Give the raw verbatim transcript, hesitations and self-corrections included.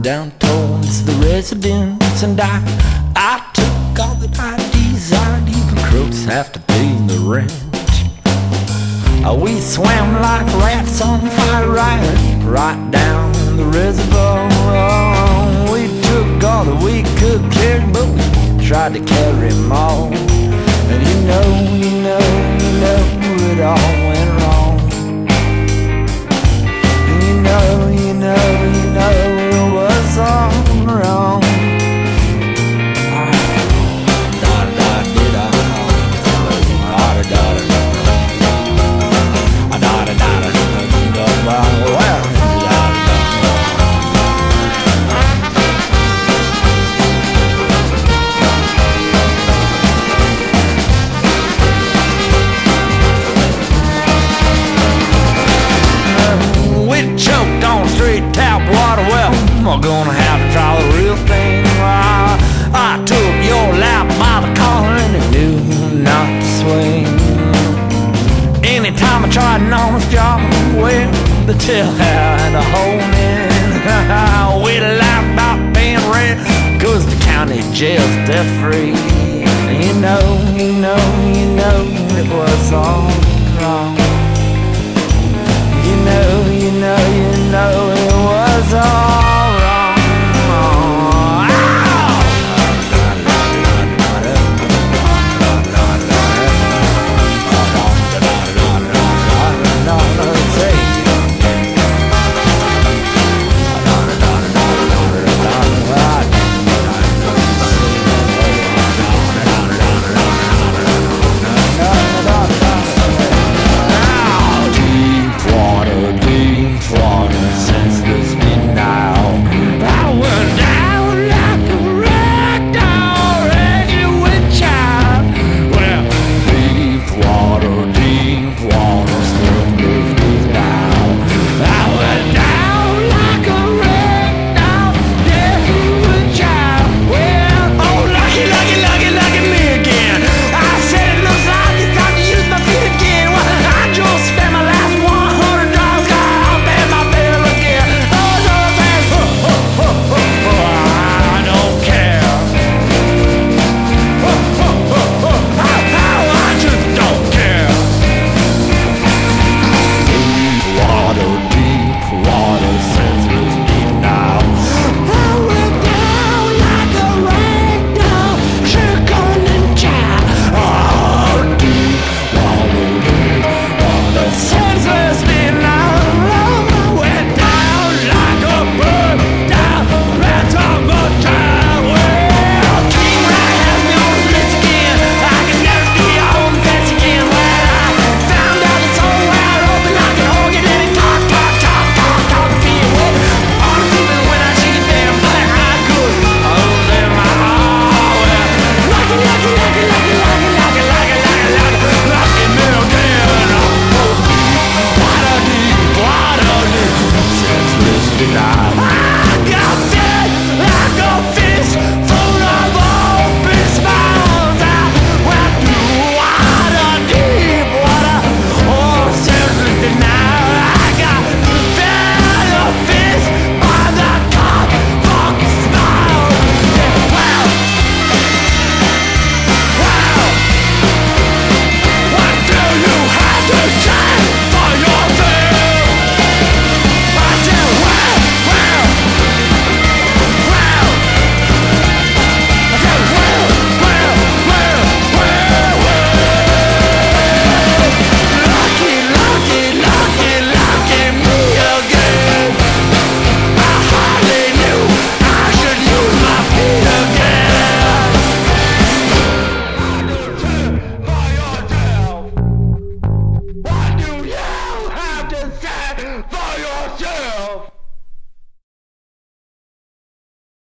down towards the residence, and I, I took all the I Ds I'd even crooks have to pay the rent. Uh, we swam like rats on fire right, right down the reservoir. Oh, we took all that we could carry, but we tried to carry them all. And you know, you know, you know it all went wrong. And you know, you know, you know it was all wrong. Choked on straight tap water, well, I'm gonna have to try the real thing. I, I took your lap by the collar and it knew not to swing. Anytime I tried an honest job, well, the tail had a hole in. We laughed about paying rent, cause the county jail's debt free. You know, you know, you know, it was all